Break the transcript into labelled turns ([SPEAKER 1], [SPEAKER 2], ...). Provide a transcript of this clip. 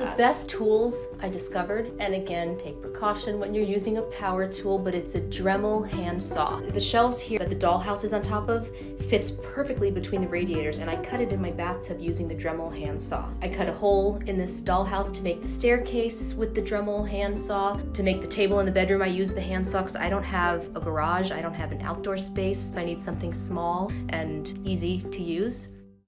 [SPEAKER 1] the best tools I discovered, and again, take precaution when you're using a power tool, but it's a Dremel hand saw. The shelves here that the dollhouse is on top of fits perfectly between the radiators, and I cut it in my bathtub using the Dremel hand saw. I cut a hole in this dollhouse to make the staircase with the Dremel hand saw. To make the table in the bedroom, I use the hand saw because I don't have a garage, I don't have an outdoor space, so I need something small and easy to use.